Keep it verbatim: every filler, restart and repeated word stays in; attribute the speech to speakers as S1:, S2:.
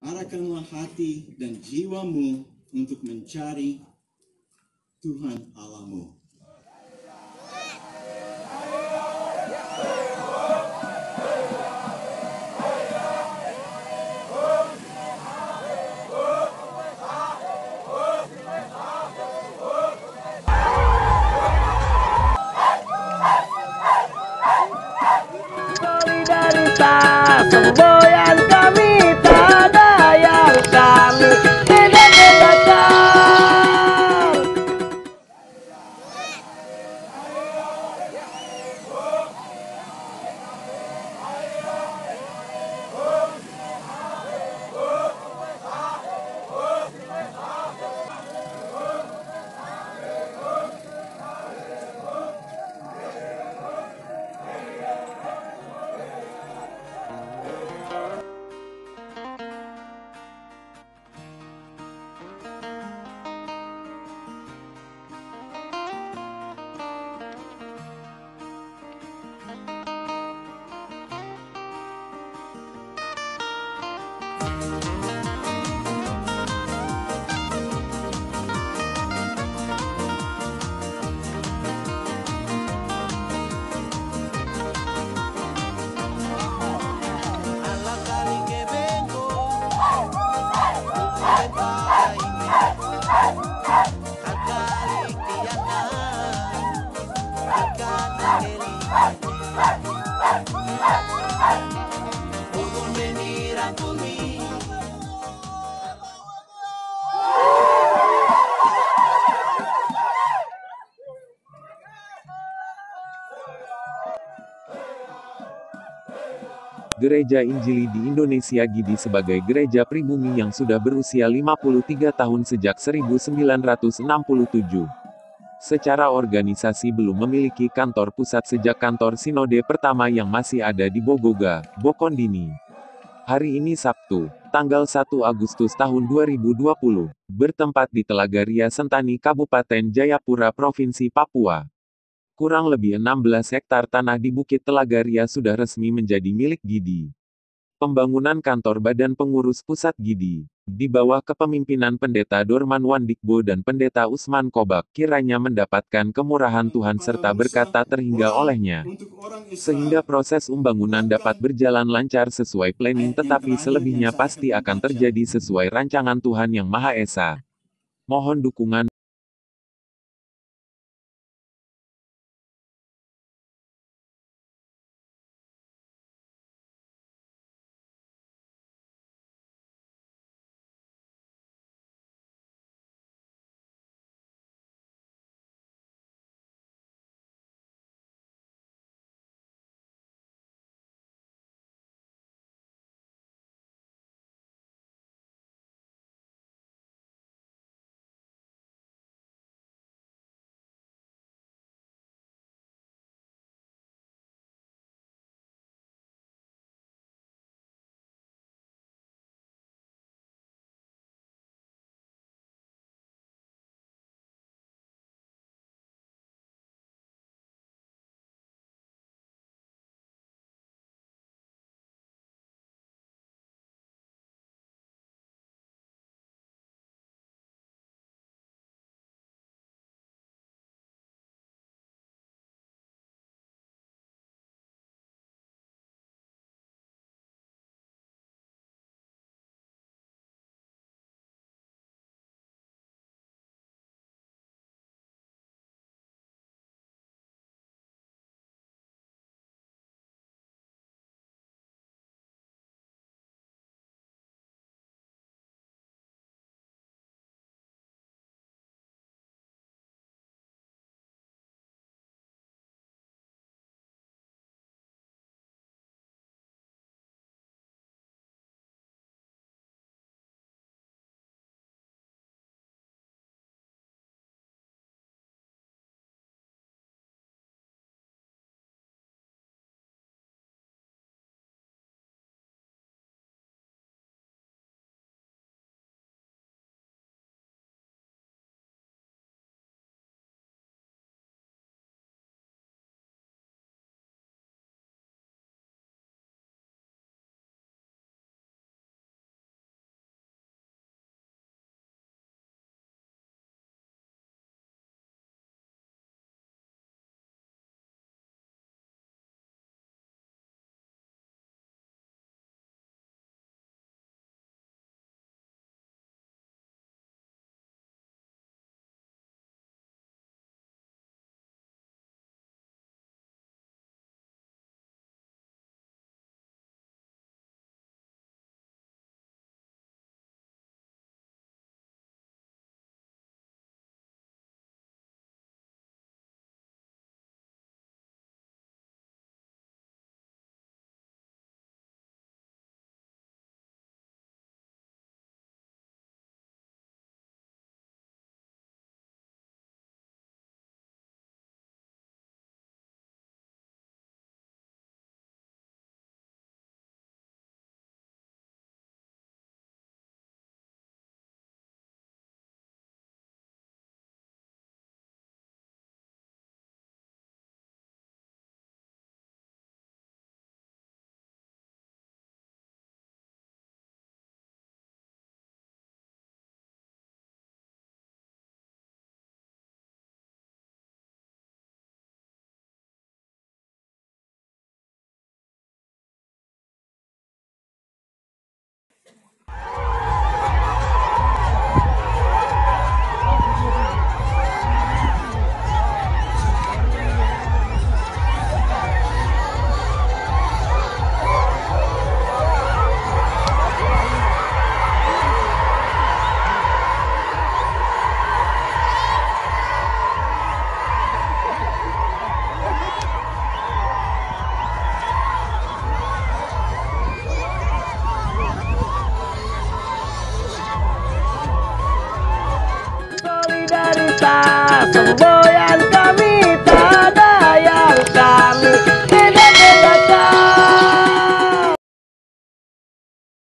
S1: arahkanlah hati dan jiwamu untuk mencari Tuhan Allahmu.
S2: Solidaritas semboyan kami, tak ada yang kami tidak bedakan.
S3: Gereja Injili di Indonesia G I D I sebagai gereja pribumi yang sudah berusia lima puluh tiga tahun sejak seribu sembilan ratus enam puluh tujuh. Secara organisasi belum memiliki kantor pusat sejak kantor sinode pertama yang masih ada di Bogoga, Bokondini. Hari ini Sabtu, tanggal satu Agustus tahun dua ribu dua puluh, bertempat di Telaga Ria Sentani Kabupaten Jayapura Provinsi Papua. Kurang lebih enam belas hektar tanah di Bukit Telaga Ria sudah resmi menjadi milik G I D I. Pembangunan kantor Badan Pengurus Pusat G I D I, di bawah kepemimpinan Pendeta Dorman Wandikbo dan Pendeta Usman Kobak, kiranya mendapatkan kemurahan Tuhan serta berkat tak terhingga olehnya. Sehingga proses pembangunan dapat berjalan lancar sesuai planning, tetapi selebihnya pasti akan terjadi sesuai rancangan Tuhan Yang Maha Esa. Mohon dukungan
S2: semboyan